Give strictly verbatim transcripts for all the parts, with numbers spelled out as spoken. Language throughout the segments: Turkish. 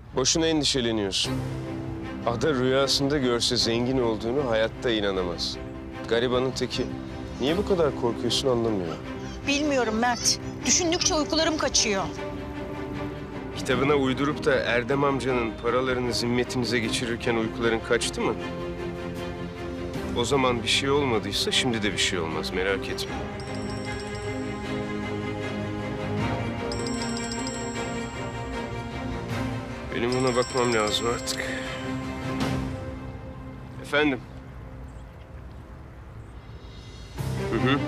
Boşuna endişeleniyorsun. Ada rüyasında görse zengin olduğunu hayatta inanamaz. Garibanın teki. Niye bu kadar korkuyorsun anlamıyorum. Bilmiyorum Mert. Düşündükçe uykularım kaçıyor. Kitabına uydurup da Erdem amcanın paralarını zimmetinize geçirirken uykuların kaçtı mı? O zaman bir şey olmadıysa şimdi de bir şey olmaz, merak etme. Benim ona bakmam lazım artık. Efendim? Hı hı.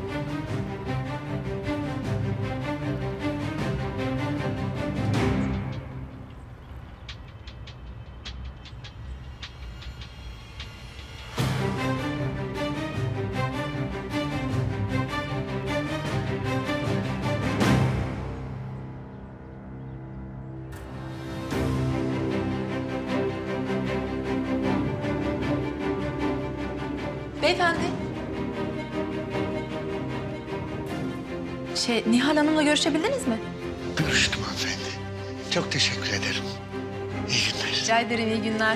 Beyefendi. Şey, Nihal Hanım'la görüşebildiniz mi? Görüştüm hanımefendi. Çok teşekkür ederim. İyi günler. Rica ederim, iyi günler.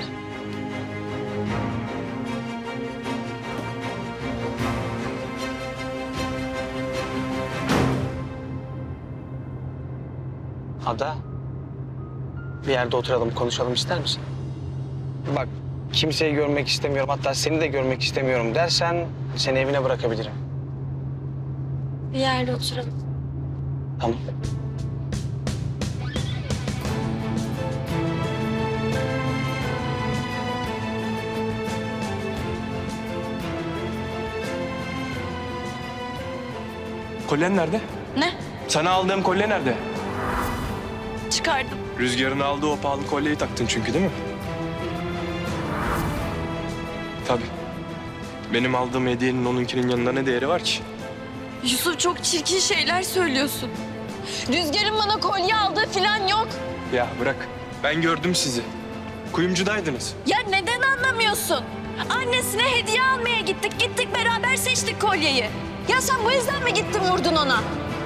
Ada, bir yerde oturalım, konuşalım ister misin? Bak, kimseyi görmek istemiyorum, hatta seni de görmek istemiyorum dersen seni evine bırakabilirim. Bir yerde oturalım. Tamam. Kolyen nerede? Ne? Sana aldığım kolye nerede? Çıkardım. Rüzgar'ın aldığı o pahalı kolyeyi taktın çünkü değil mi? Tabii. Benim aldığım hediyenin onunkinin yanında ne değeri var ki? Yusuf, çok çirkin şeyler söylüyorsun. Rüzgar'ın bana kolye aldığı falan yok. Ya bırak. Ben gördüm sizi. Kuyumcudaydınız. Ya neden anlamıyorsun? Annesine hediye almaya gittik. Gittik beraber seçtik kolyeyi. Ya sen bu yüzden mi gittin vurdun ona?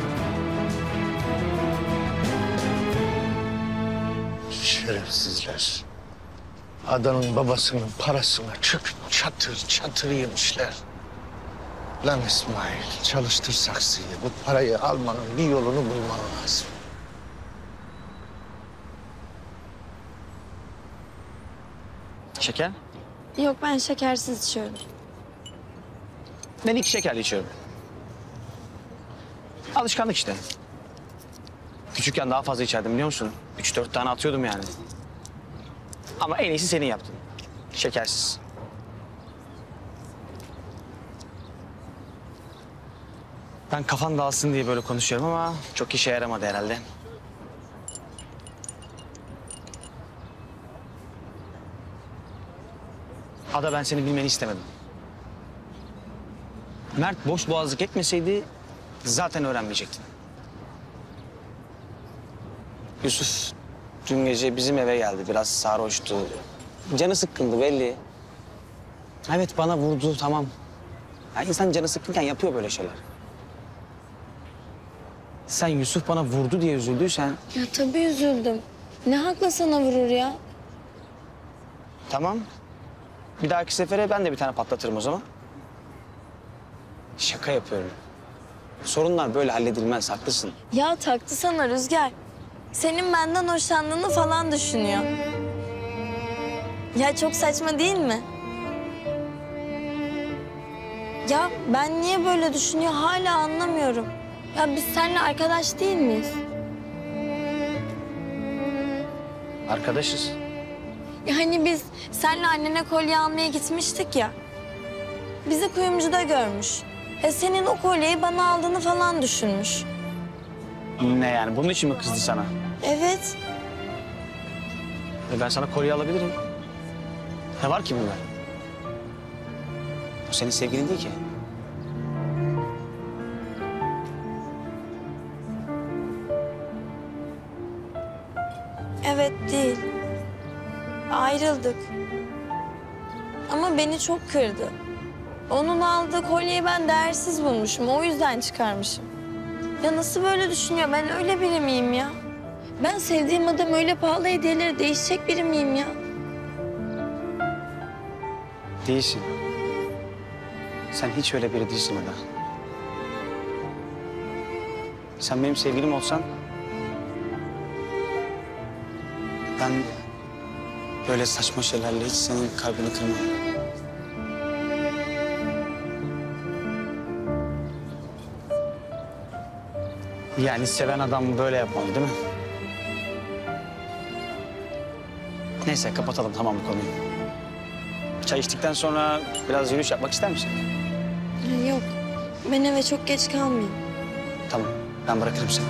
Şerefsizler. Adanın babasının parasına çöküp çatır çatır yemişler. Lan İsmail, çalıştır saksıyı. Bu parayı almanın bir yolunu bulman lazım. Şeker? Yok, ben şekersiz içiyorum. Ben iki şekerli içiyorum. Alışkanlık işte. Küçükken daha fazla içerdim biliyor musun? Üç dört tane atıyordum yani. Ama en iyisi senin yaptın. Şekersiz. Ben kafan dağılsın diye böyle konuşuyorum ama çok işe yaramadı herhalde. Ada, ben seni bilmeni istemedim. Mert boş boğazlık etmeseydi zaten öğrenmeyecektin. Yusuf dün gece bizim eve geldi. Biraz sarhoştu. Canı sıkkındı belli. Evet, bana vurdu, tamam. Ya insan canı sıkkınken yapıyor böyle şeyler. Sen Yusuf bana vurdu diye üzüldüysen... Ya tabii üzüldüm. Ne hakla sana vurur ya? Tamam. Bir dahaki sefere ben de bir tane patlatırım o zaman. Şaka yapıyorum. Sorunlar böyle halledilmez, haklısın. Ya taktı sana Rüzgar. Senin benden hoşlandığını falan düşünüyor. Ya çok saçma değil mi? Ya ben niye böyle düşünüyor hala anlamıyorum. Ya biz seninle arkadaş değil miyiz? Arkadaşız. Ya hani biz seninle annene kolye almaya gitmiştik ya. Bizi kuyumcuda görmüş. E senin o kolyeyi bana aldığını falan düşünmüş. Ne yani? Bunun için mi kızdı sana? Evet. E ben sana kolye alabilirim. Ne var ki bunda? O senin sevgilin değil ki. Evet değil. Ayrıldık. Ama beni çok kırdı. Onun aldığı kolyeyi ben değersiz bulmuşum. O yüzden çıkarmışım. Ya nasıl böyle düşünüyor? Ben öyle biri miyim ya? Ben sevdiğim adam öyle pahalı hediyeleri değişecek biri miyim ya? Değilsin. Sen hiç öyle biri değilsin Ada. Sen benim sevgilim olsan... ben böyle saçma şeylerle hiç senin kalbini kırmam. Yani seven adam böyle yapmalı değil mi? Neyse kapatalım tamam bu konuyu. Çay içtikten sonra biraz yürüyüş yapmak ister misin? Yok. Ben eve çok geç kalmayayım. Tamam ben bırakırım seni.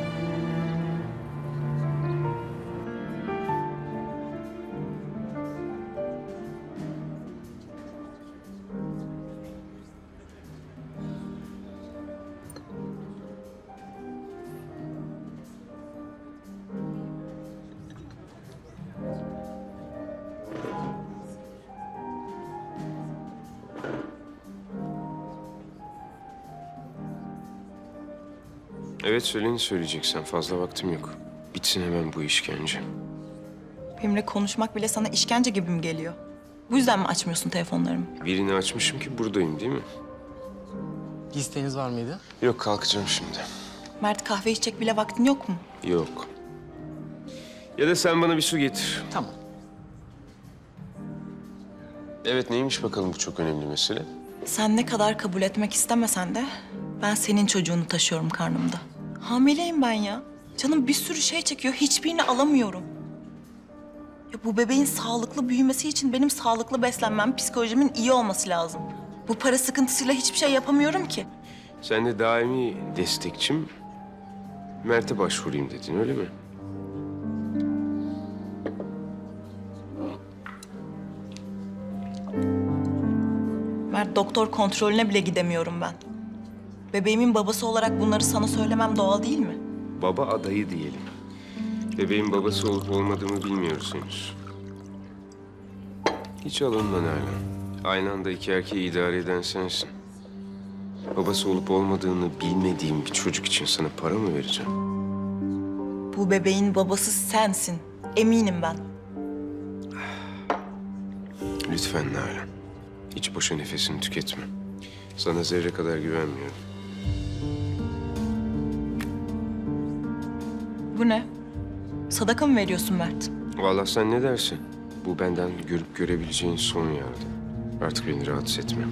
Evet söyle ne söyleyeceksen. Fazla vaktim yok. Bitsin hemen bu işkence. Benimle konuşmak bile sana işkence gibi mi geliyor? Bu yüzden mi açmıyorsun telefonlarımı? Birini açmışım ki buradayım değil mi? Bir isteğiniz var mıydı? Yok kalkacağım şimdi. Mert kahve içecek bile vaktin yok mu? Yok. Ya da sen bana bir su getir. Tamam. Evet neymiş bakalım bu çok önemli mesele? Sen ne kadar kabul etmek istemesen de ben senin çocuğunu taşıyorum karnımda. Hamileyim ben ya. Canım bir sürü şey çekiyor. Hiçbirini alamıyorum. Ya bu bebeğin sağlıklı büyümesi için benim sağlıklı beslenmem, psikolojimin iyi olması lazım. Bu para sıkıntısıyla hiçbir şey yapamıyorum ki. Sen de daimi destekçim Mert'e başvurayım dedin öyle mi? Mert doktor kontrolüne bile gidemiyorum ben. Bebeğimin babası olarak bunları sana söylemem doğal değil mi? Baba adayı diyelim. Bebeğin babası olup olmadığımı bilmiyoruz henüz. Hiç alınma Nalan. Aynı anda iki erkeği idare eden sensin. Babası olup olmadığını bilmediğim bir çocuk için sana para mı vereceğim? Bu bebeğin babası sensin. Eminim ben. Lütfen Nalan. Hiç boşa nefesini tüketme. Sana zerre kadar güvenmiyorum. Bu ne? Sadaka mı veriyorsun Mert? Vallahi sen ne dersin? Bu benden görüp görebileceğin son yardım. Artık beni rahatsız etme.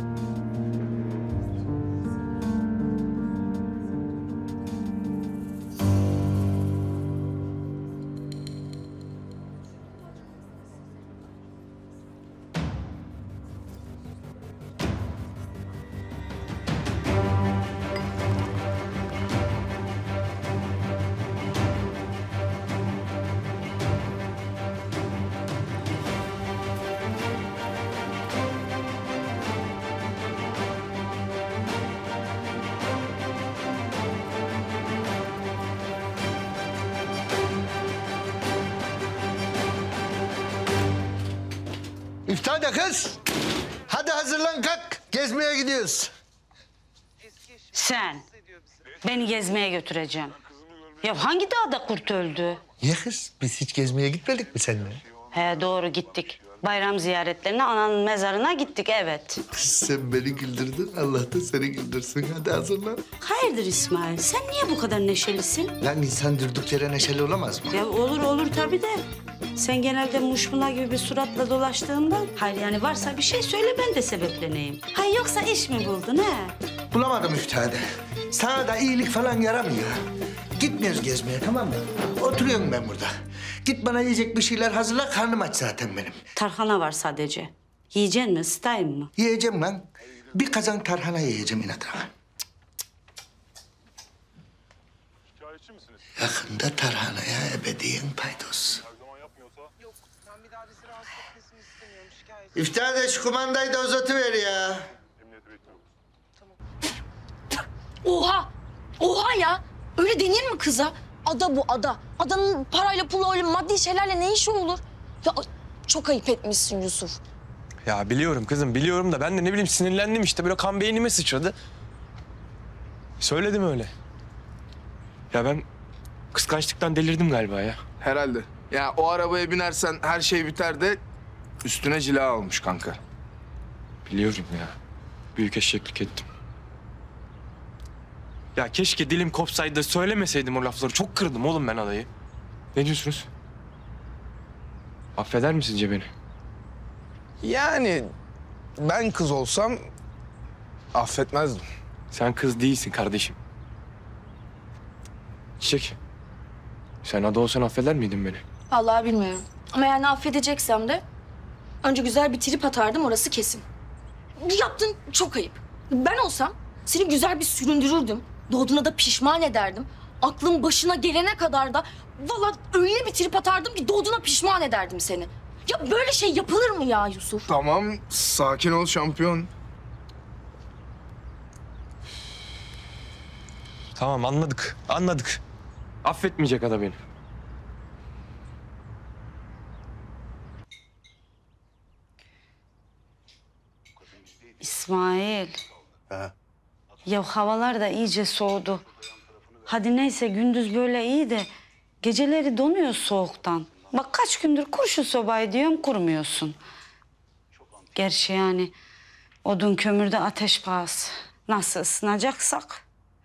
İftihar da kız. Hadi hazırlan kalk. Gezmeye gidiyoruz. Sen beni gezmeye götüreceğim. Ya hangi dağda kurt öldü? Niye kız? Biz hiç gezmeye gitmedik mi seninle? He doğru gittik. Bayram ziyaretlerine ananın mezarına gittik evet. Kız sen beni güldürdün. Allah da seni güldürsün. Hadi hazırlan. Hayırdır İsmail? Sen niye bu kadar neşelisin? Lan insan durduk yere neşeli olamaz mı? Ya olur olur tabii de. Sen genelde muşmula gibi bir suratla dolaştığından... Hayır yani varsa bir şey söyle ben de sebepleneyim. Hay yoksa iş mi buldun he? Bulamadım müftade. Sana da iyilik falan yaramıyor. Gitmiyoruz gezmeye tamam mı? Oturuyorum ben burada. Git bana yiyecek bir şeyler hazırla. Karnım aç zaten benim. Tarhana var sadece. Yiyecek mi, ısıtayım mı? Yiyeceğim lan. Bir kazan tarhana yiyeceğim inatına. Yakında tarhanaya ebediyen paydos. İftihar da şu kumandayı da uzatıver ya. Oha! Oha ya! Öyle denir mi kıza? Ada bu ada. Adanın parayla pulla öyle maddi şeylerle ne işi olur? Ya çok ayıp etmişsin Yusuf. Ya biliyorum kızım biliyorum da ben de ne bileyim sinirlendim işte böyle kan beynime sıçradı. Söyledim öyle. Ya ben Kıskançlıktan delirdim galiba ya. Herhalde. Ya o arabaya binersen her şey biter de üstüne cila almış kanka. Biliyorum ya. Büyük eşeklik ettim. Ya keşke dilim kopsaydı da söylemeseydim o lafları. Çok kırdım oğlum ben adayı. Ne diyorsunuz? Affeder mi sizce beni? Yani ben kız olsam affetmezdim. Sen kız değilsin kardeşim. Çiçek. Sen ada olsan affeder miydin beni? Vallahi bilmiyorum. Ama yani affedeceksem de önce güzel bir trip atardım, orası kesin. Bu yaptığın çok ayıp. Ben olsam seni güzel bir süründürürdüm. Doğduğuna da pişman ederdim. Aklın başına gelene kadar da vallahi öyle bir trip atardım ki doğduğuna pişman ederdim seni. Ya böyle şey yapılır mı ya Yusuf? Tamam, sakin ol şampiyon. Tamam anladık. Anladık. Affetmeyecek ada beni. İsmail. Ha. Ya havalar da iyice soğudu. Hadi neyse gündüz böyle iyi de geceleri donuyoruz soğuktan. Bak kaç gündür kur şu sobayı diyorum kurmuyorsun. Gerçi yani odun kömürde ateş pahası. Nasıl ısınacaksak.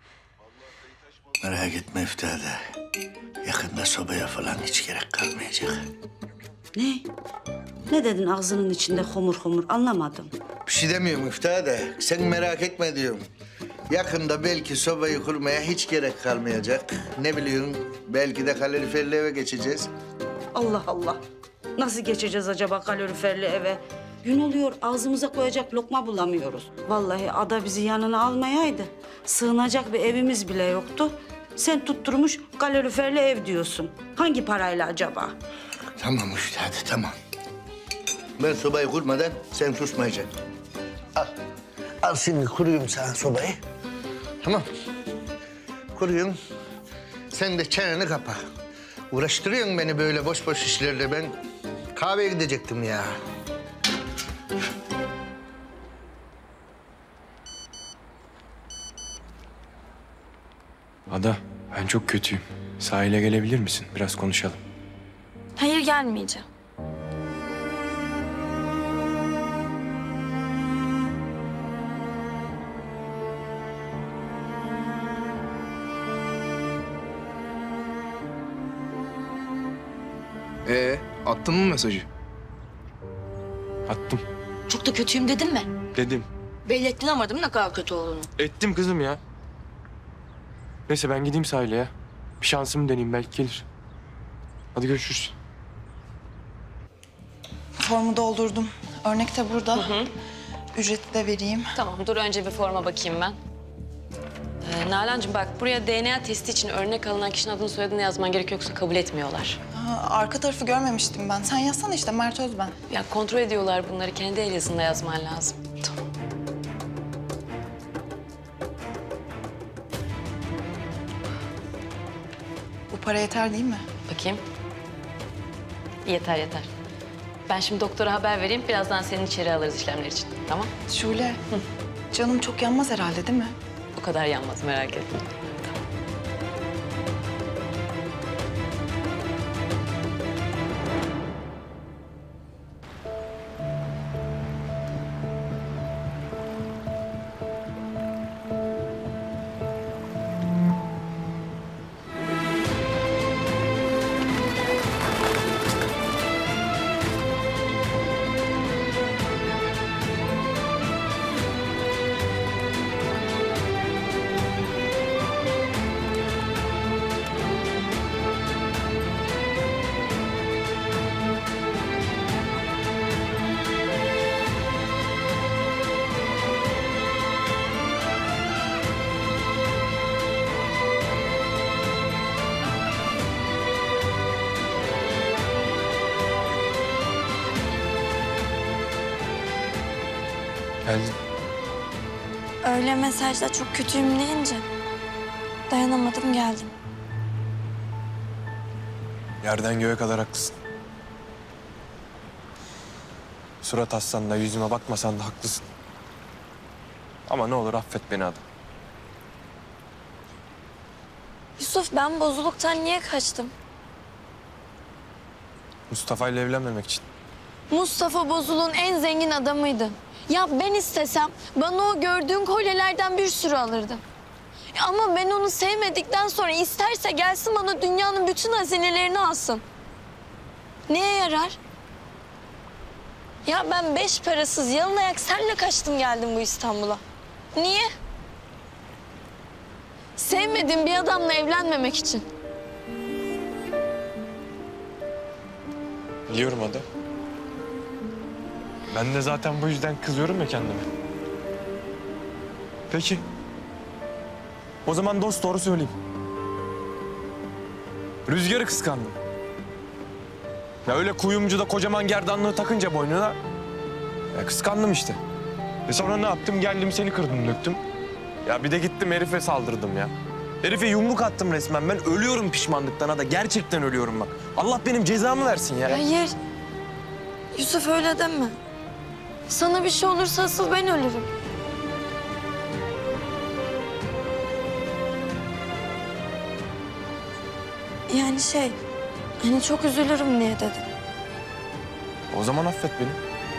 Merak etme Üftade. Yakında sobaya falan hiç gerek kalmayacak. Ne? Ne dedin ağzının içinde homur homur anlamadım. Bir şey demiyorum Üftade. Sen merak etme diyorum. Yakında belki sobayı kurmaya hiç gerek kalmayacak. Ne biliyorsun? Belki de kaloriferli eve geçeceğiz. Allah Allah. Nasıl geçeceğiz acaba kaloriferli eve? Gün oluyor ağzımıza koyacak lokma bulamıyoruz. Vallahi ada bizi yanına almayaydı. Sığınacak bir evimiz bile yoktu. Sen tutturmuş kaloriferli ev diyorsun. Hangi parayla acaba? Tamam Üftade, tamam. Ben sobayı kurmadan sen susmayacaksın. Al. Al şimdi kuruyum sana sobayı. Tamam. Kuruyum. Sen de çeneni kapa. Uğraştırıyorsun beni böyle boş boş işlerle. Ben kahveye gidecektim ya. Ada, ben çok kötüyüm. Sahile gelebilir misin? Biraz konuşalım. Hayır gelmeyeceğim. Ee, attın mı mesajı? Attım. Çok da kötüyüm dedin mi? Dedim. Belli ettin ama değil mi ne kadar kötü olduğunu? Ettim kızım ya. Neyse ben gideyim sahile ya. Bir şansımı deneyeyim belki gelir. Hadi görüşürüz. Formu doldurdum. Örnek de burada. Hı hı. Ücreti de vereyim. Tamam, dur önce bir forma bakayım ben. Ee, Nalan'cığım bak, buraya D N A testi için örnek alınan kişinin adını soyadını yazman gerekiyor, yoksa kabul etmiyorlar. Ha, arka tarafı görmemiştim ben. Sen yazsana işte, Mert Özben. Ya kontrol ediyorlar bunları, kendi el yazında yazman lazım. Tamam. Bu para yeter değil mi? Bakayım. Yeter, yeter. Ben şimdi doktora haber vereyim, birazdan seni içeri alırız işlemler için, tamam? Şule, Hı. canım çok yanmaz herhalde değil mi? O kadar yanmaz, merak etme. Geldim. Öyle mesajda çok kötüyüm deyince dayanamadım geldim. Yerden göğe kadar haklısın. Surat assan da yüzüme bakmasan da haklısın. Ama ne olur affet beni adam. Yusuf ben bozuluktan niye kaçtım? Mustafa ile evlenmemek için. Mustafa Bozuluk'un en zengin adamıydı. Ya ben istesem bana o gördüğün kolyelerden bir sürü alırdı. Ama ben onu sevmedikten sonra isterse gelsin bana dünyanın bütün hazinelerini alsın. Neye yarar? Ya ben beş parasız yalın ayak senle kaçtım geldim bu İstanbul'a. Niye? Sevmediğim bir adamla evlenmemek için. Biliyorum Ada. Ben de zaten bu yüzden kızıyorum ya kendime. Peki. O zaman dost doğru söyleyeyim. Rüzgarı kıskandım. Ya öyle kuyumcuda kocaman gerdanlığı takınca boynuna... Ya kıskandım işte. Ve sonra ne yaptım? Geldim seni kırdım döktüm. Ya bir de gittim herife saldırdım ya. Herife yumruk attım resmen. Ben ölüyorum pişmanlıktan Ada. Gerçekten ölüyorum bak. Allah benim cezamı versin ya. Hayır. Yusuf öyle deme. Sana bir şey olursa asıl ben ölürüm. Yani şey, hani çok üzülürüm diye dedim. O zaman affet beni.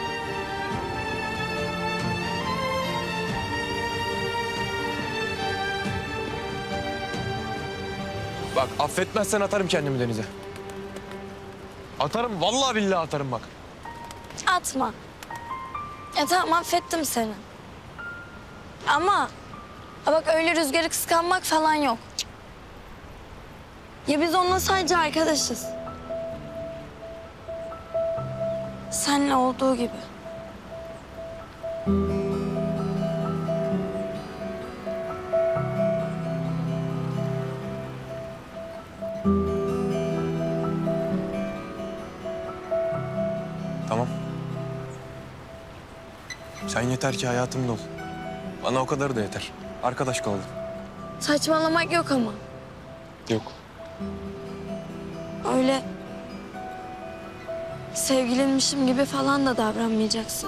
Bak affetmezsen atarım kendimi denize. Atarım, vallahi billahi atarım bak. Atma. Ya tamam affettim seni. Ama bak öyle Rüzgar'ı kıskanmak falan yok. Ya biz onunla sadece arkadaşız. Seninle olduğu gibi. Tamam. Sen yeter ki hayatımda ol. Bana o kadar da yeter. Arkadaş kalalım. Saçmalamak yok ama. Yok. Öyle sevgilinmişim gibi falan da davranmayacaksın.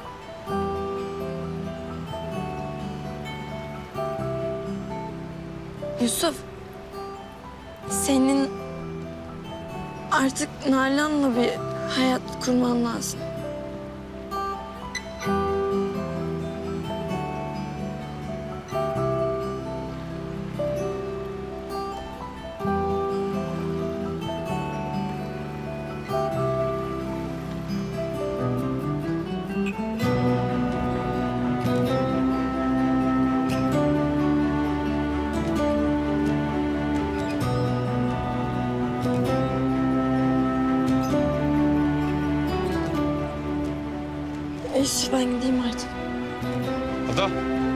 Yusuf, senin artık Nalan'la bir hayat kurman lazım. Yusuf ben gideyim artık. Ada.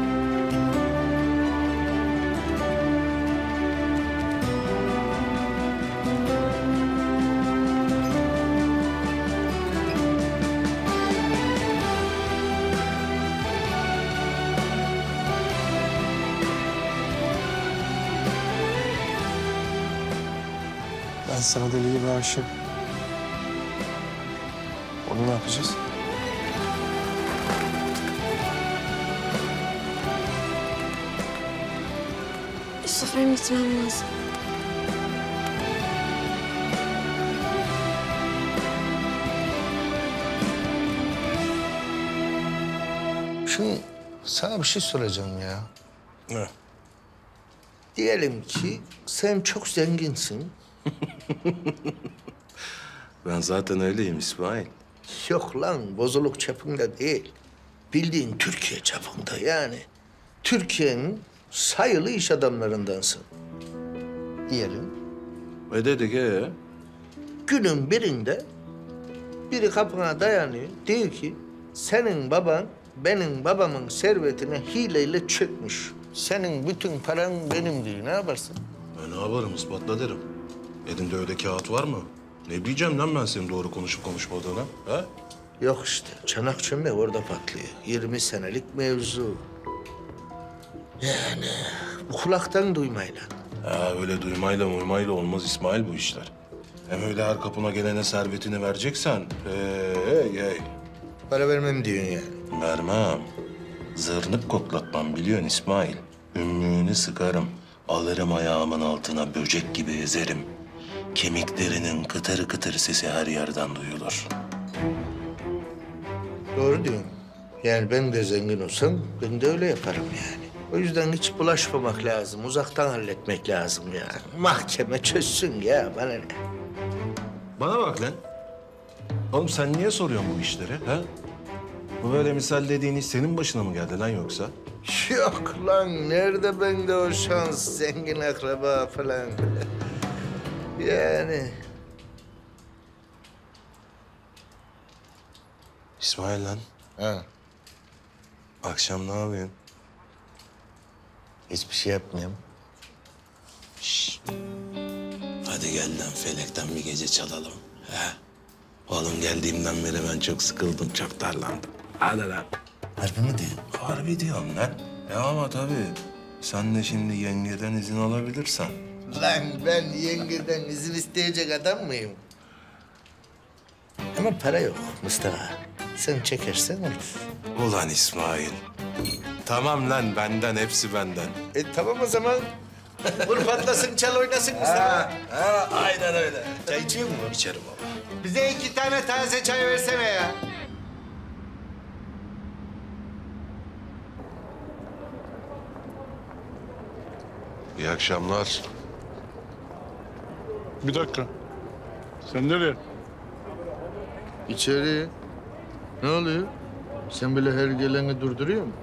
Ben sana deli gibi aşığım. Onu ne yapacağız? Yusuf benim gitmem lazım. Şimdi sana bir şey soracağım ya. Ne? Diyelim ki sen çok zenginsin. Ben zaten öyleyim İsmail. Yok lan, bozuluk çapında değil. Bildiğin Türkiye çapında yani. Türkiye'nin sayılı iş adamlarındansın. Diyelim. Ve dedik ee? Günün birinde biri kapına dayanıyor. Diyor ki senin baban benim babamın servetine hileyle çökmüş. Senin bütün paran benim diyor. Ne yaparsın? Ben ne yaparım ispatla derim. Elinde öyle kağıt var mı? Ne diyeceğim lan ben senin doğru konuşup konuşmadığına? Ha? Yok işte. Çanak çömlek orada patlıyor. yirmi senelik mevzu. Yani bu kulaktan duymayla. Ha öyle duymayla muymayla olmaz İsmail bu işler. Hem öyle her kapına gelene servetini vereceksen... Hey hey. Para vermem diyorsun yani. Vermem. Zırnık koklatmam biliyorsun İsmail. Ümmüğünü sıkarım. Alırım ayağımın altına böcek gibi ezerim. Kemiklerinin kıtır kıtır sesi her yerden duyulur. Doğru diyorsun. Yani ben de zengin olsam ben de öyle yaparım yani. O yüzden hiç bulaşmamak lazım. Uzaktan halletmek lazım yani. Mahkeme çözsün ya bana ne? Bana bak lan. Oğlum sen niye soruyorsun bu işleri ha? Bu böyle misal dediğin iş senin başına mı geldi lan yoksa? Yok lan, nerede bende o şans, zengin akraba falan. Yani. İsmail lan. Ha. Akşam ne yapıyorsun? Hiçbir şey yapmıyorum. Şşş. Hadi gel lan felekten bir gece çalalım. He? Oğlum geldiğimden beri ben çok sıkıldım, çok darlandım. Hadi lan. Harbi mi diyorsun? Harbi diyorum lan. Ya ama tabii sen de şimdi yengeden izin alabilirsen. Lan ben yengeden izin isteyecek adam mıyım? Ama para yok Mustafa. Sen çekersen olur. Ulan İsmail. Tamam lan benden, hepsi benden. E tamam o zaman. Vur patlasın, çal oynasın Mustafa. Ha, aynen öyle. Çay içiyor mu? İçerim baba. Bize iki tane taze çay versene ya. İyi akşamlar. Bir dakika. Sen nereye? İçeri. Ne oluyor? Sen böyle her geleni durduruyor musun?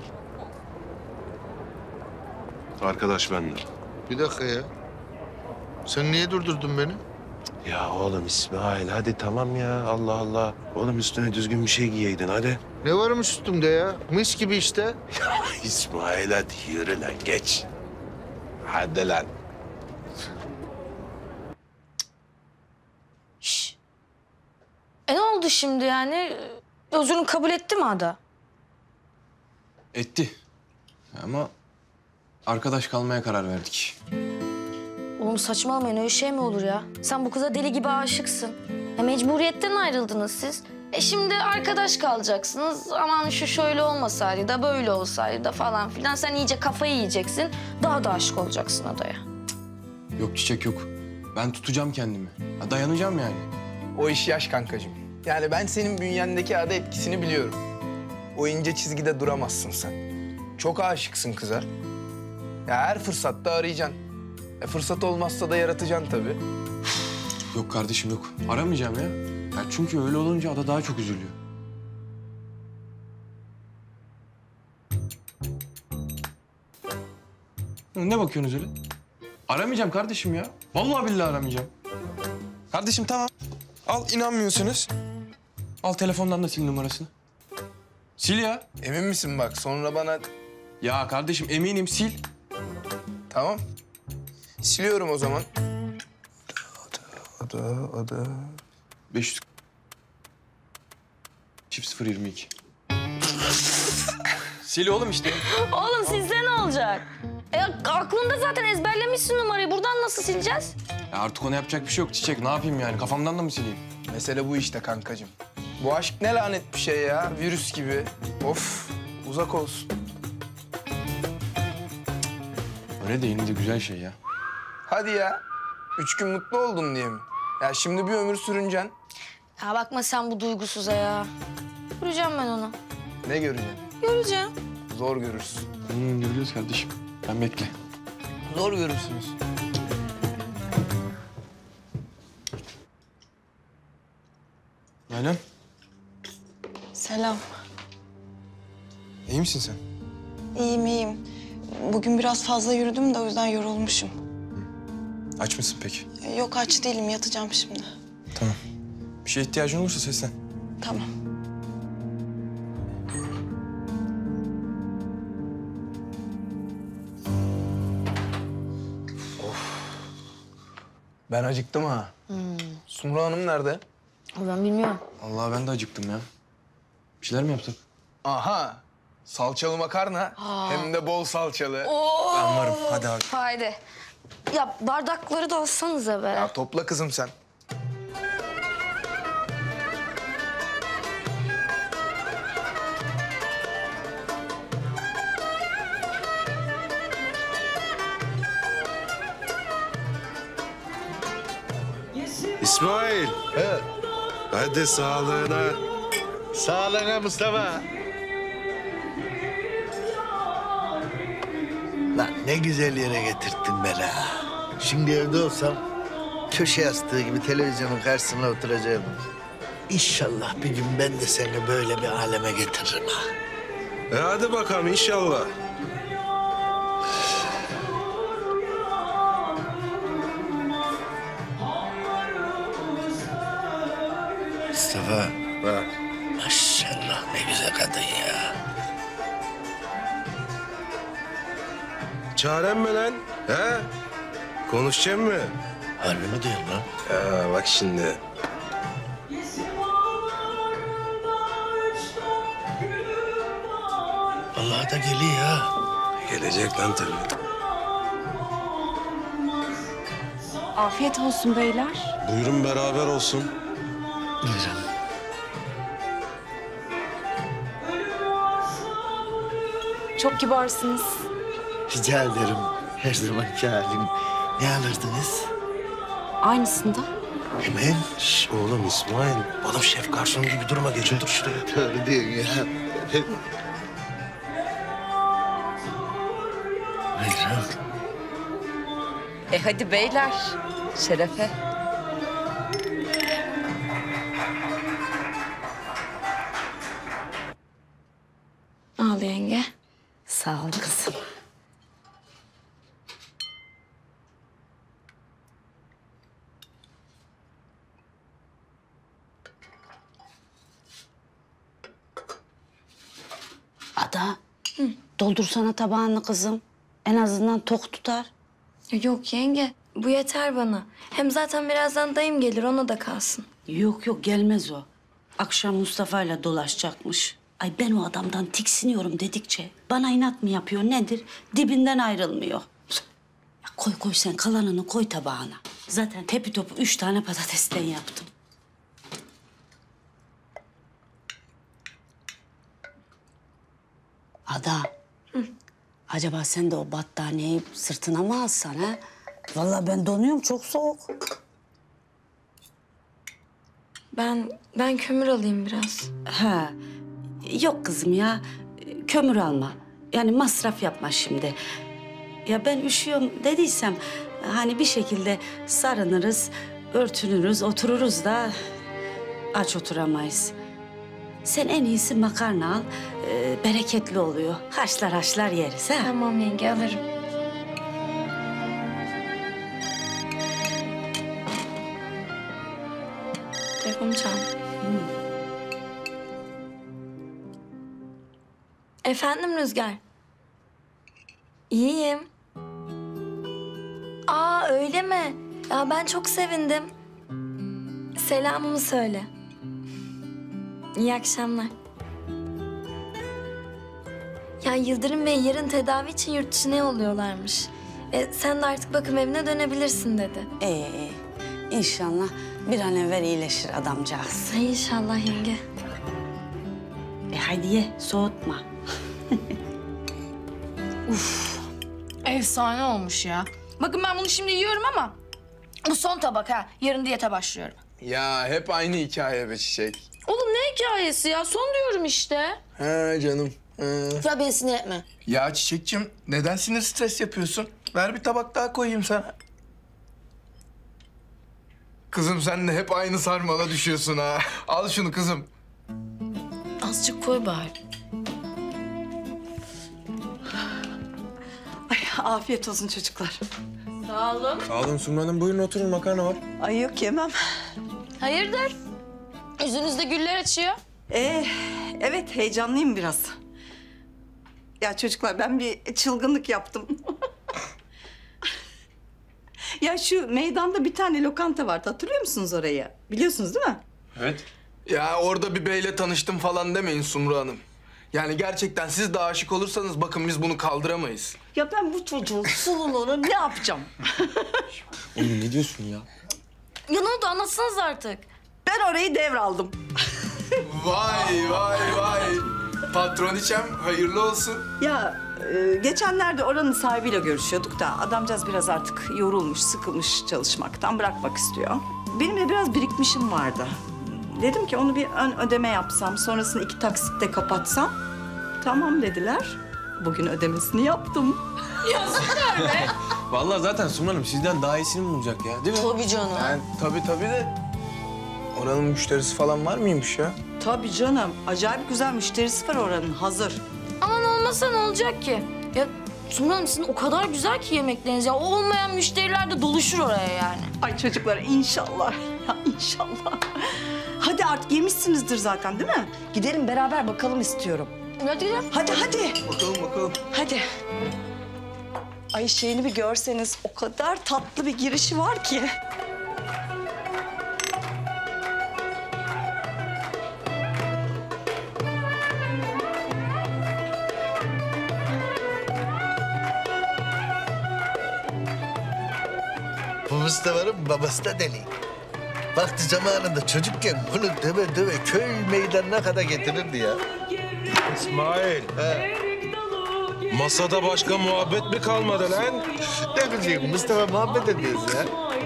Arkadaş benden. Bir dakika ya. Sen niye durdurdun beni? Ya oğlum İsmail hadi tamam ya Allah Allah. Oğlum üstüne düzgün bir şey giyeydin hadi. Ne varmış üstümde ya? Mis gibi işte. Ya İsmail hadi yürü lan geç. Hadi lan. Şş. E ne oldu şimdi yani? Özrünü kabul etti mi Ada? Etti. Ama arkadaş kalmaya karar verdik. Oğlum saçmalamayın, öyle şey mi olur ya? Sen bu kıza deli gibi aşıksın. Ya mecburiyetten ayrıldınız siz. E şimdi arkadaş kalacaksınız. Aman şu şöyle olmasaydı da böyle olsaydı da falan filan. Sen iyice kafayı yiyeceksin. Daha da aşık olacaksın Ada'ya. Yok Çiçek yok. Ben tutacağım kendimi. Ha, dayanacağım yani. O iş yaş kankacığım. Yani ben senin bünyendeki ada etkisini biliyorum. O ince çizgide duramazsın sen. Çok aşıksın kıza. Ya her fırsatta arayacaksın. E fırsat olmazsa da yaratacaksın tabii. Yok kardeşim yok. Aramayacağım ya. Ya çünkü öyle olunca Ada daha çok üzülüyor. Ne bakıyorsunuz öyle? Aramayacağım kardeşim ya. Vallahi billahi aramayacağım. Kardeşim tamam. Al inanmıyorsunuz. Al telefondan da sil numarasını. Sil ya. Emin misin bak sonra bana... Ya kardeşim eminim sil. Tamam. Siliyorum o zaman. Ada, ada, ada. beş yüz... Çift sıfır yirmi iki. Sil oğlum işte. Oğlum silse ne olacak? E, aklında zaten ezberlemişsin numarayı. Buradan nasıl sileceğiz? Ya artık ona yapacak bir şey yok Çiçek. Ne yapayım yani? Kafamdan da mı sileyim? Mesele bu işte kankacığım. Bu aşk ne lanet bir şey ya. Virüs gibi. Of uzak olsun. Öyle de yine de güzel şey ya. Hadi ya. Üç gün mutlu oldun diye mi? Ya şimdi bir ömür sürüneceksin. Ya bakma sen bu duygusuza ya. Göreceğim ben onu. Ne göreceksin? Göreceğim. Zor görürsün. Hmm, görüyoruz kardeşim. Ben bekle. Zor görürsünüz. Nalan, Selam. iyi misin sen? İyiyim iyiyim. Bugün biraz fazla yürüdüm de o yüzden yorulmuşum. Aç mısın peki? Yok aç değilim yatacağım şimdi. Tamam. Bir şeye ihtiyacın olursa seslen. Tamam. Ben acıktım ha. Hmm. Sumru Hanım nerede? Ben bilmiyorum. Allah ben de acıktım ya. Bir şeyler mi yapsak? Aha. Salçalı makarna. Aa. Hem de bol salçalı. Oo. Ben varım. Hadi abi. Haydi. Ya bardakları da alsanıza be. Ya topla kızım sen. İsmail. He. Hadi sağlığına. Sağlığına Mustafa. Lan ne güzel yere getirttin beni ha. Şimdi evde olsam köşe yastığı gibi televizyonun karşısına oturacağım. İnşallah bir gün ben de seni böyle bir aleme getiririm ha. E hadi bakalım inşallah. Mustafa. Ha. Maşallah ne güzel kadın ya. Çaren mi lan? He? Konuşacak mı? Harbi mi diyorsun lan? Ya bak şimdi. Vallahi da geliyor ha. Gelecek lan tabii. Afiyet olsun beyler. Buyurun beraber olsun. Buyurun. Çok kibarsınız. Rica ederim. Her zamanki halim. Ne alırdınız? Aynısında. Hemen. Şş, oğlum İsmail. Oğlum şef garson gibi durma. Geç otur şuraya. Doğru diyorsun ya. Buyurun. E hadi beyler, şerefe. Al yenge. Sağ ol kızım. Ada, Hı. doldursana tabağını kızım. En azından tok tutar. Yok yenge, bu yeter bana. Hem zaten birazdan dayım gelir, ona da kalsın. Yok yok gelmez o. Akşam Mustafa'yla dolaşacakmış. Ay ben o adamdan tiksiniyorum dedikçe bana inat mı yapıyor nedir? Dibinden ayrılmıyor. Ya koy koy sen kalanını koy tabağına. Zaten tepi topu üç tane patatesten yaptım. Ada. Hı. Acaba sen de o battaniyeyi sırtına mı alsan ha? Vallahi ben donuyorum çok soğuk. Ben ben kömür alayım biraz. Ha. Yok kızım ya. Kömür alma. Yani masraf yapma şimdi. Ya ben üşüyorum dediysem hani bir şekilde sarınırız, örtünürüz, otururuz da aç oturamayız. Sen en iyisi makarna al. Ee, bereketli oluyor. Haşlar haşlar yeriz ha. Tamam yenge alırım. Telefonu çal. Hmm. Efendim Rüzgar. İyiyim. Aa öyle mi? Ya ben çok sevindim. Selamımı söyle. İyi akşamlar. Ya Yıldırım Bey yarın tedavi için yurt dışına yolluyorlarmış. E, sen de artık bakım evine dönebilirsin dedi. Ee, inşallah bir an evvel iyileşir adamcağız. Ay inşallah yenge. E hadi ye, soğutma. Uf, efsane olmuş ya. Bakın ben bunu şimdi yiyorum ama bu son tabak ha. Yarın diyete başlıyorum. Ya hep aynı hikaye be Çiçek. Oğlum ne hikayesi ya? Son diyorum işte. He canım. He. Ya beni sinir etme. Ya Çiçekçim neden sinir stres yapıyorsun? Ver bir tabak daha koyayım sana. Kızım sen de hep aynı sarmala düşüyorsun ha. Al şunu kızım. Azıcık koy bari. Ay afiyet olsun çocuklar. Sağ olun. Sağ olun Sumru Hanım. Buyurun oturun, makarna var. Ay yok yemem. Hayırdır? Yüzünüzde güller açıyor. Ee, evet heyecanlıyım biraz. Ya çocuklar ben bir çılgınlık yaptım. Ya şu meydanda bir tane lokanta vardı. Hatırlıyor musunuz orayı? Biliyorsunuz değil mi? Evet. Ya orada bir beyle tanıştım falan demeyin Sumru Hanım. Yani gerçekten siz de aşık olursanız bakın biz bunu kaldıramayız. Ya ben bu çocuğun sululuğunu ne yapacağım? Oğlum ne diyorsun ya? Ya ne oldu anlatsanız artık. Ben orayı devraldım. Vay vay vay. Patroniçem hayırlı olsun. Ya e, geçenlerde oranın sahibiyle görüşüyorduk da adamcağız biraz artık yorulmuş, sıkılmış çalışmaktan bırakmak istiyor. benim de biraz birikmişim vardı. Dedim ki onu bir ön ödeme yapsam, sonrasında iki taksitle kapatsam. Tamam dediler. Bugün ödemesini yaptım. Ya süper be. Vallahi zaten Sumru Hanım sizden daha iyisini mi bulacak ya, değil mi? Tabii canım. Yani tabii tabii de oranın müşterisi falan var mıymış ya? Tabii canım. Acayip güzel müşterisi var oranın, hazır. Aman olmasa ne olacak ki? Ya Sumru Hanım sizin o kadar güzel ki yemekleriniz ya. O olmayan müşteriler de doluşur oraya yani. Ay çocuklar inşallah. Ya inşallah. Hadi artık yemişsinizdir zaten değil mi? Gidelim beraber bakalım istiyorum. Hadi gidelim. Hadi hadi. Bakalım bakalım. Hadi. Ay şeyini bir görseniz o kadar tatlı bir girişi var ki. Bu Mustafa'nın babası da deli. Vakti zamanında çocukken bunu döve döve köy meydanına kadar getirirdi ya. İsmail. He. Masada başka muhabbet mi kalmadı lan? Ne diyecek Mustafa, muhabbet ediyoruz ya.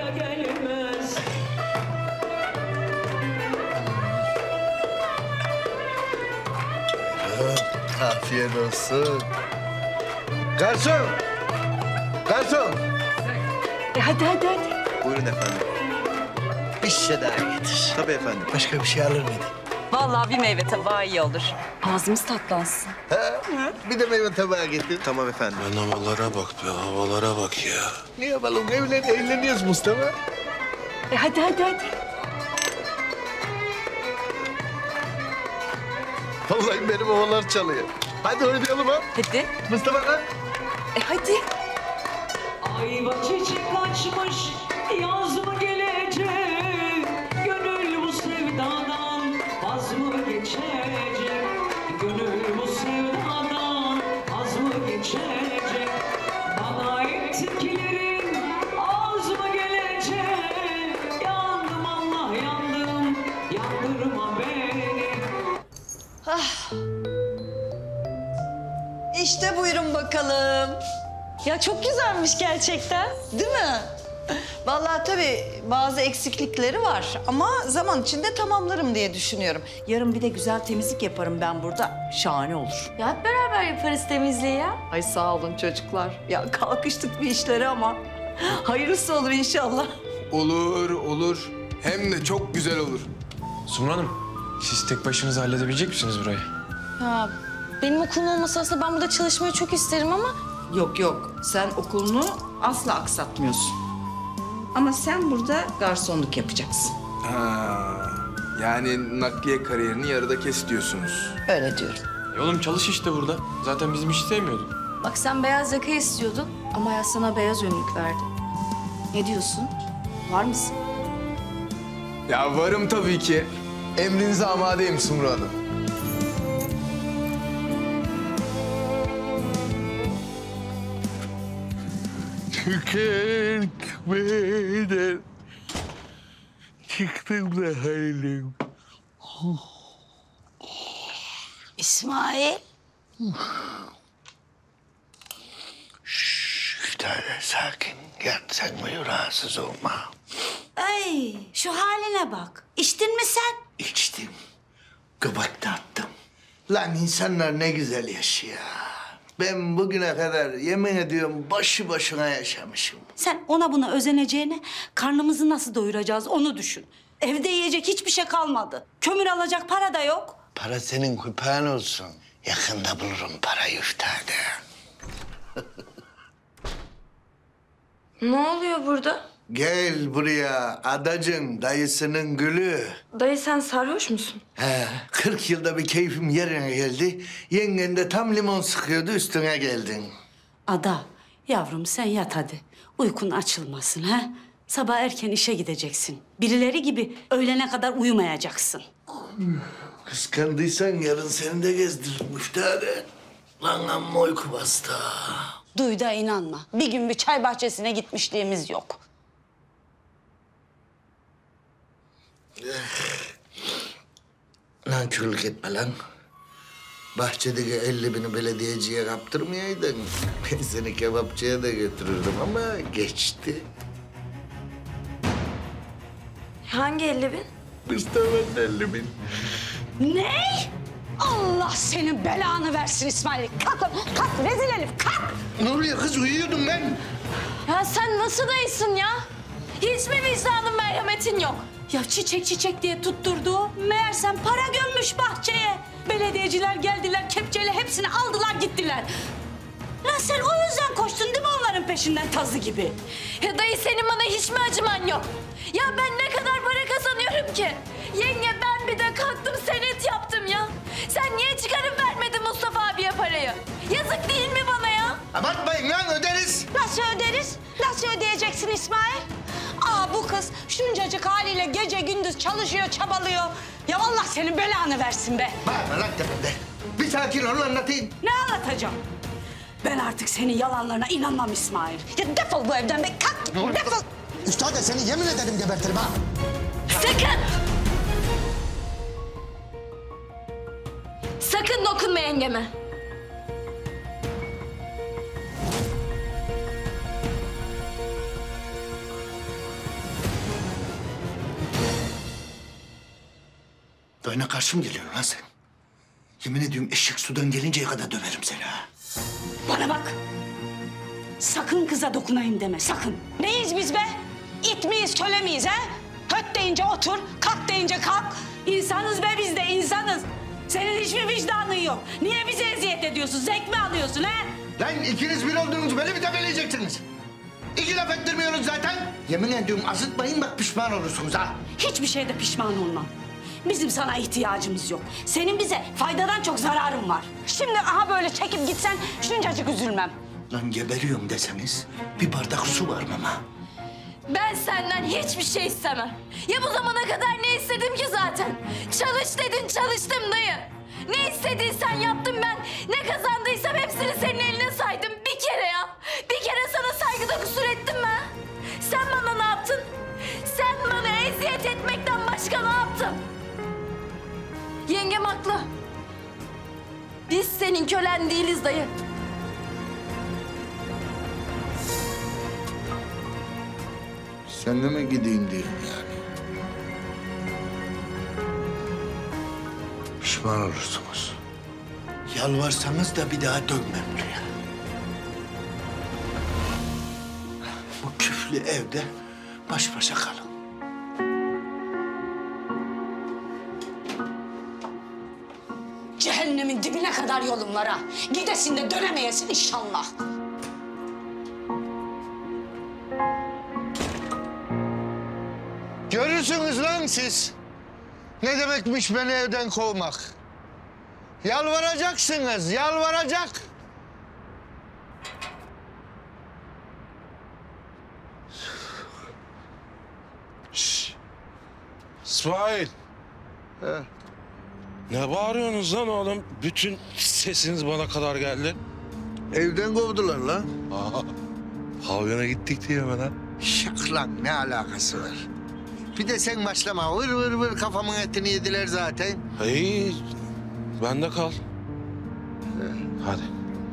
Oh, afiyet olsun. Garson! Garson! E hadi hadi hadi. Buyurun efendim. Bir şişe daha getir. Tabii efendim. Başka bir şey alır mıydın? Vallahi bir meyve tabağı iyi olur. Ağzımız tatlansın. Ha? Bir de meyve tabağı getir. Tamam efendim. Ben havalara bak be, havalara bak ya. Ne yapalım? Evlen, eğleniyoruz Mustafa. E hadi hadi hadi. Vallahi benim ovalar çalıyor. Hadi oynayalım ha. Hadi. Mustafa lan. E hadi. Ayva çiçek açmış, yaz mı gelecek? Gönül bu sevdadan vaz mı geçecek? Gönül bu sevdadan vaz mı geçecek? Bana ettiklerin az mı gelecek? Yandım Allah yandım, yandırma beni. Ah. İşte buyurun bakalım. Ya çok güzelmiş gerçekten, değil mi? Vallahi tabii bazı eksiklikleri var ama zaman içinde tamamlarım diye düşünüyorum. Yarın bir de güzel temizlik yaparım ben burada. Şahane olur. Ya hep beraber yaparız temizliği ya. Ay sağ olun çocuklar. Ya kalkıştık bir işlere ama hayırlısı olur inşallah. Olur, olur. Hem de çok güzel olur. Sumru Hanım, siz tek başınıza halledebilecek misiniz burayı? Ya benim okulum olmasa aslında ben burada çalışmayı çok isterim ama... Yok yok, sen okulunu asla aksatmıyorsun. Ama sen burada garsonluk yapacaksın. Ha, yani nakliye kariyerini yarıda kes diyorsunuz. Öyle diyorum. E oğlum çalış işte burada. Zaten bizim işi sevmiyordun. Bak sen beyaz yaka istiyordun ama hayat sana beyaz önlük verdi. Ne diyorsun? Var mısın? Ya varım tabii ki. Emrinize amadeyim Sumru Hanım. Tükenmeden çıktım da halim. İsmail. Şşş, bir tane sakin. Yat sen uyu, rahatsız olma. Ay şu haline bak. İçtin mi sen? İçtim. Göbek de attım. Lan insanlar ne güzel yaşıyor. Ben bugüne kadar yemin ediyorum başı başına yaşamışım. Sen ona buna özeneceğine karnımızı nasıl doyuracağız onu düşün. Evde yiyecek hiçbir şey kalmadı. Kömür alacak para da yok. Para senin köpeğin olsun. Yakında bulurum parayı üftade. Ne oluyor burada? Gel buraya adacın dayısının gülü. Dayı sen sarhoş musun? He, kırk yılda bir keyfim yerine geldi. Yengen de tam limon sıkıyordu, üstüne geldin. Ada yavrum sen yat hadi. Uykun açılmasın ha. Sabah erken işe gideceksin. Birileri gibi öğlene kadar uyumayacaksın. Kıskandıysan yarın seni de gezdiririm müftade. Lan amma uyku bastı. Duy da inanma. Bir gün bir çay bahçesine gitmişliğimiz yok. Nankörlük etme lan. Bahçedeki elli bini belediyeciye kaptırmayaydın. Ben seni kebapçıya da götürürdüm ama geçti. Hangi elli bin? Mustafa'nın elli bin. Ne? Allah senin belanı versin İsmail. Kalk, kalk rezil herif, kalk. Ne oluyor kız? Uyuyordum ben. Ya sen nasıl dayısın ya? Hiç mi vicdanın, merhametin yok? Ya çiçek çiçek diye tutturdu. Meğersem para gömmüş bahçeye. Belediyeciler geldiler, kepçeyle hepsini aldılar gittiler. Lan sen o yüzden koştun değil mi onların peşinden tazı gibi? Ya dayı senin bana hiç mi acıman yok? Ya ben ne kadar para kazanıyorum ki? Yenge ben bir de kalktım senet yaptım ya. Sen niye çıkarıp vermedin Mustafa abiye parayı? Yazık değil mi bana ya? Abartmayın lan, öderiz. Nasıl öderiz? Nasıl ödeyeceksin İsmail? Aa bu kız şuncacık haliyle gece gündüz çalışıyor, çabalıyor. Ya Allah senin belanı versin be. Bağırma lan tepemde. Bir sakin ol, anlatayım. Ne anlatacağım? Ben artık senin yalanlarına inanmam İsmail. Ya defol bu evden be, kalk, defol. Üstad seni yemin ederim gebertirim ha. Sakın! Sakın dokunma yengeme. Dayına karşı mı geliyorsun lan sen? Yemin ediyorum eşek sudan gelinceye kadar döverim seni ha. Bana bak. Sakın kıza dokunayım deme, sakın. Neyiz biz be? İt miyiz, köle miyiz ha? Höt deyince otur, kalk deyince kalk. İnsanız be biz de, insanız. Senin hiçbir vicdanın yok. Niye bize eziyet ediyorsun, zevk mi alıyorsun ha? Lan ikiniz bir olduğunuzu beni mi tepeleyeceksiniz? İki laf ettirmiyoruz zaten. Yemin ediyorum azıtmayın bak pişman olursunuz ha. Hiçbir şeyde pişman olmam. Bizim sana ihtiyacımız yok. Senin bize faydadan çok zararın var. Şimdi aha böyle çekip gitsen şuncacık üzülmem. Lan geberiyorum deseniz bir bardak su var mı ha? Ben senden hiçbir şey istemem. Ya bu zamana kadar ne istedim ki zaten? Çalış dedin, çalıştım dayı. Ne istediysen yaptım ben. Ne kazandıysam hepsini senin eline saydım. Bir kere ya. Bir kere sana saygıda kusur ettim mi? Sen bana ne yaptın? Sen bana eziyet etmekten başka ne yaptın? Yengem haklı. Biz senin kölen değiliz dayı. Seninle mi gideyim diyorum yani? Pişman olursunuz. Yalvarsanız da bir daha dönmem buraya. Bu küflü evde baş başa kalın. Cehennemin dibine kadar yolum var ha. Gidesin de dönemeyesin inşallah. Görürsünüz lan siz. Ne demekmiş beni evden kovmak. Yalvaracaksınız, yalvaracak. Şşş. İsmail. He. Ne bağırıyorsunuz lan oğlum? Bütün sesiniz bana kadar geldi. Evden kovdular lan. Aa, pavyona gittik diye mi lan? Şak lan, ne alakası var? Bir de sen başlama, vır vır vır kafamın etini yediler zaten. İyi, bende kal. Hadi.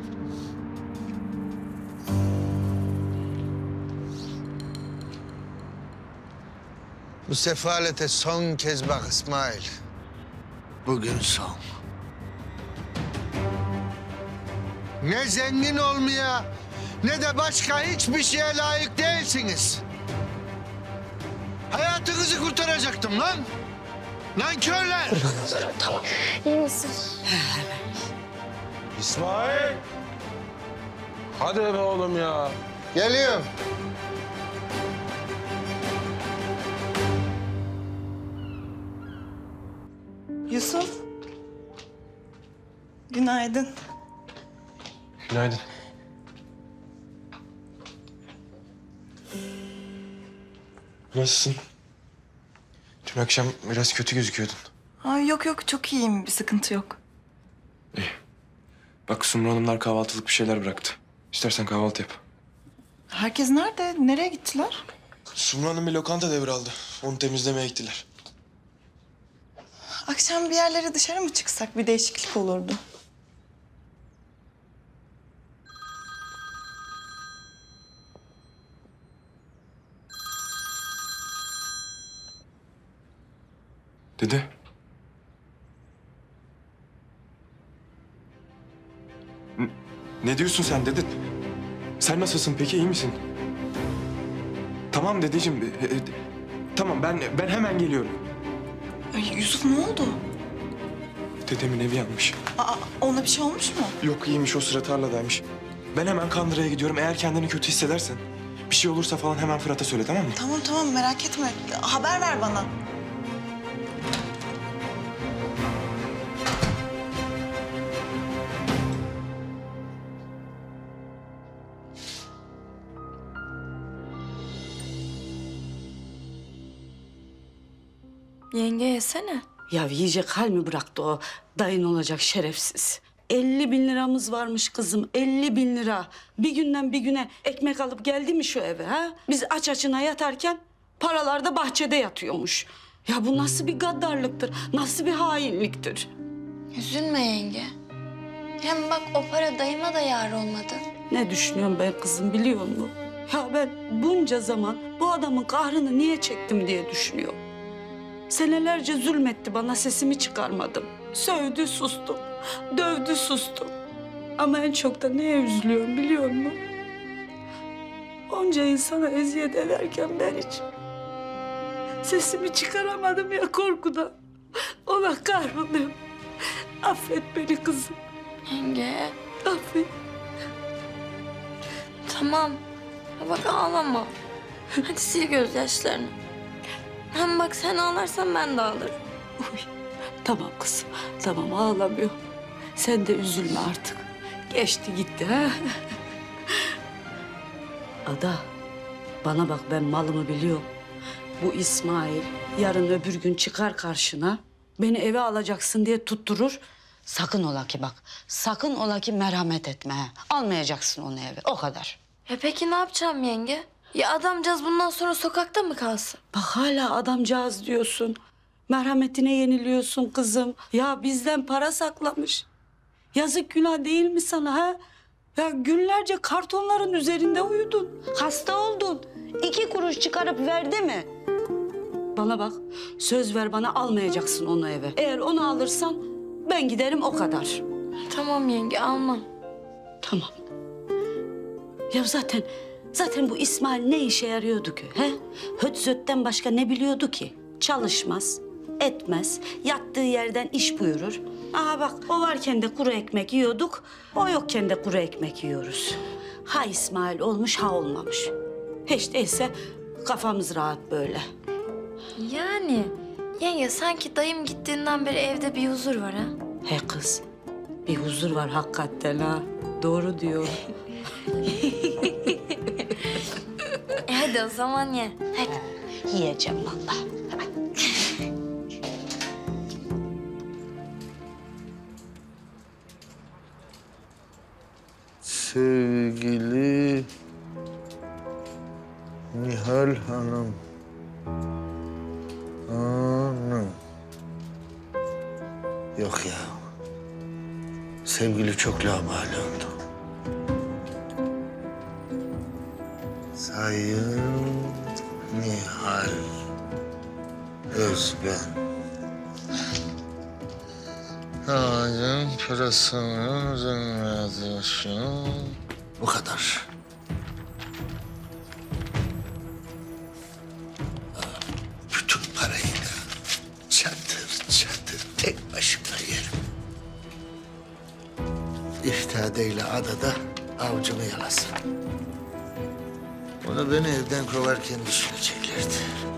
Bu sefalete son kez bak İsmail. Bugün son. Ne zengin olmaya ne de başka hiçbir şeye layık değilsiniz. Hayatınızı kurtaracaktım lan. Nankörler. Tamam. İyi misin? İsmail. Hadi be oğlum ya. Geliyorum. Yusuf. Günaydın. Günaydın. Nasılsın? Dün akşam biraz kötü gözüküyordun. Ay yok yok çok iyiyim bir sıkıntı yok. İyi. Bak Sumru Hanımlar kahvaltılık bir şeyler bıraktı. İstersen kahvaltı yap. Herkes nerede? Nereye gittiler? Sumru Hanım bir lokanta devraldı. Onu temizlemeye gittiler. Akşam bir yerlere dışarı mı çıksak bir değişiklik olurdu. Ne diyorsun sen dede? Sen nasılsın peki, iyi misin? Tamam dedeciğim. e, e, tamam ben ben hemen geliyorum. Ay Yusuf ne oldu? Dedemin evi yanmış. Aa, ona bir şey olmuş mu? Yok iyiymiş, o sıra tarladaymış. Ben hemen Kandıra'ya gidiyorum. Eğer kendini kötü hissedersen, bir şey olursa falan hemen Fırat'a söyle, tamam mı? Tamam tamam merak etme. Haber ver bana. Yenge yesene. Ya yiyecek hal mi bıraktı o dayın olacak şerefsiz? elli bin liramız varmış kızım, elli bin lira. Bir günden bir güne ekmek alıp geldi mi şu eve ha? Biz aç açına yatarken paralar da bahçede yatıyormuş. Ya bu nasıl bir gaddarlıktır, nasıl bir hainliktir? Üzülme yenge. Hem bak o para dayıma da yar olmadı. Ne düşünüyorum ben kızım biliyor musun? Ya ben bunca zaman bu adamın kahrını niye çektim diye düşünüyorum. Senelerce zulmetti bana, sesimi çıkarmadım. Sövdü sustum, dövdü sustum. Ama en çok da neye üzülüyorum biliyor musun? Onca insana eziyet ederken ben hiç sesimi çıkaramadım ya korkudan. Ona kahroluyorum. Affet beni kızım. Yenge. Affet. Tamam. Bak ağlama. Hadi sil gözyaşlarını. Hem bak sen ağlarsan ben de ağlarım. Uy, tamam kızım, tamam ağlamıyorum. Sen de üzülme artık. Geçti gitti ha. Ada, bana bak ben malımı biliyorum. Bu İsmail yarın öbür gün çıkar karşına. Beni eve alacaksın diye tutturur. Sakın ola ki bak, sakın ola ki merhamet etme. Almayacaksın onu eve, o kadar. E peki ne yapacağım yenge? Ya adamcağız bundan sonra sokakta mı kalsın? Bak hala adamcağız diyorsun. Merhametine yeniliyorsun kızım. Ya bizden para saklamış. Yazık günah değil mi sana ha? Ya günlerce kartonların üzerinde uyudun. Hasta oldun. İki kuruş çıkarıp verdi mi? Bana bak, söz ver bana almayacaksın onu eve. Eğer onu alırsan ben giderim o kadar. Tamam yenge almam. Tamam. Ya zaten, zaten bu İsmail ne işe yarıyordu ki? He? Höt zötten başka ne biliyordu ki? Çalışmaz, etmez, yattığı yerden iş buyurur. Aha bak o varken de kuru ekmek yiyorduk, o yokken de kuru ekmek yiyoruz. Ha İsmail olmuş ha olmamış. Hiç değilse kafamız rahat böyle. Yani yenge sanki dayım gittiğinden beri evde bir huzur var ha. He kız, bir huzur var hakikaten ha. Doğru diyor. E hadi o zaman ye. Hadi. Yiyeceğim vallahi. Sevgili Nihal Hanım. Hanım. Yok ya. Sevgili çok labali oldu. Sayın Nihal Özben. Ağacın pırasını üzerine yazıyorsun. Bu kadar. Bütün parayı da çatır çatır tek başıma yerim. İftadeyle adada avcımı yalasın. Onu beni evden kovarken düşüneceklerdi.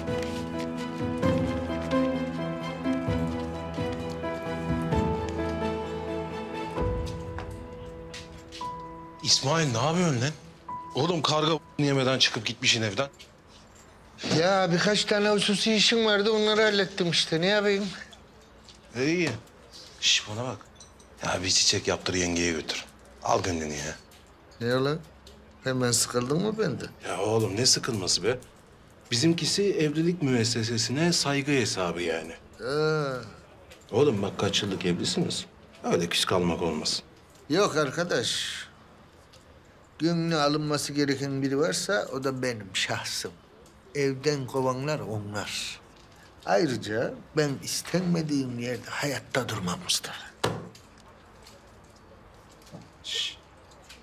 İsmail ne yapıyorsun lan? Oğlum karga yemeden çıkıp gitmişsin evden. Ya birkaç tane hususi işim vardı, onları hallettim işte. Ne yapayım? E, iyi. Şş bana bak. Ya bir çiçek yaptır yengeye götür. Al gönlünü ya. Ne lan? Hemen sıkıldın mı benden? Ya oğlum ne sıkılması be? Bizimkisi evlilik müessesesine saygı hesabı yani. Aa, Oğlum bak kaç yıllık evlisiniz. Öyle küs kalmak olmaz. yok arkadaş. Gönlü alınması gereken biri varsa o da benim şahsım. Evden kovanlar onlar. Ayrıca ben istenmediğim yerde hayatta durmam Mustafa.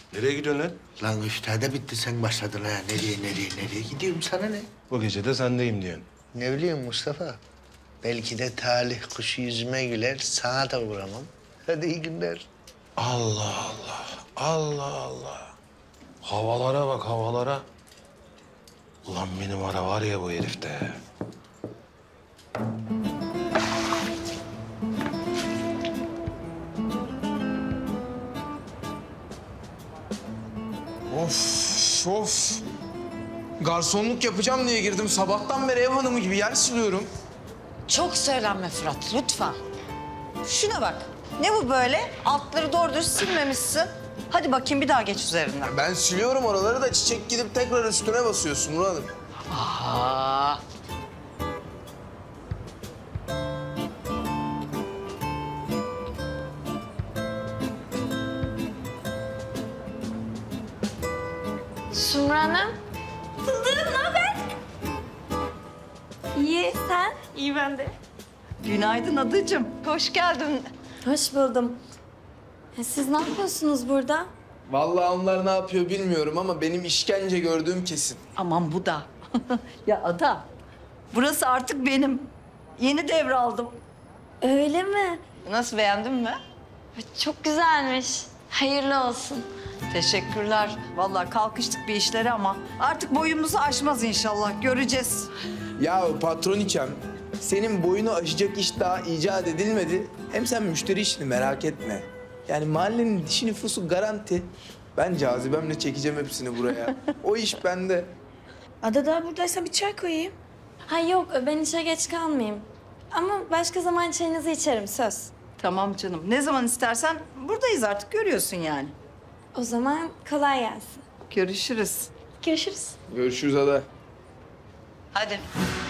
Nereye gidiyorsun lan? Lan üstada bitti sen başladın ha. Nereye nereye nereye gidiyorum sana ne? Bu gece de sendeyim diyorsun. Ne bileyim Mustafa. Belki de talih kuşu yüzüme güler, sana da vuramam. Hadi iyi günler. Allah Allah. Allah Allah. Havalara bak havalara. Ulan bir numara var ya bu herifte. Of of. Garsonluk yapacağım diye girdim. Sabahtan beri ev hanımı gibi yer siliyorum. Çok söylenme Fırat, lütfen. Şuna bak. Ne bu böyle? Altları doğru düz silmemişsin. Hadi bakayım bir daha geç üzerinden. Ben siliyorum oraları da çiçek gidip tekrar üstüne basıyorsun Nur Hanım. Aa. Sumru Hanım. Fındığım, ne haber? İyi, sen? İyi ben de. Günaydın adıcığım. Hoş geldin. Hoş buldum. E, siz ne yapıyorsunuz burada? Vallahi onlar ne yapıyor bilmiyorum ama benim işkence gördüğüm kesin. Aman bu da. Ya Ada, burası artık benim. Yeni devraldım. Öyle mi? Nasıl, beğendin mi? Çok güzelmiş. Hayırlı olsun. Teşekkürler. Vallahi kalkıştık bir işlere ama artık boyumuzu aşmaz inşallah. Göreceğiz. Ya patroniçem, senin boyunu aşacak iş daha icat edilmedi. Hem sen müşteri işini merak etme. Yani mahallenin dişi nüfusu garanti. Ben cazibemle çekeceğim hepsini buraya. O iş bende. Ada daha buradaysa bir çay koyayım. Ha yok, ben işe geç kalmayayım. Ama başka zaman çayınızı içerim, söz. Tamam canım. Ne zaman istersen buradayız artık, görüyorsun yani. O zaman kolay gelsin. Görüşürüz. Görüşürüz. Görüşürüz Ada. Hadi.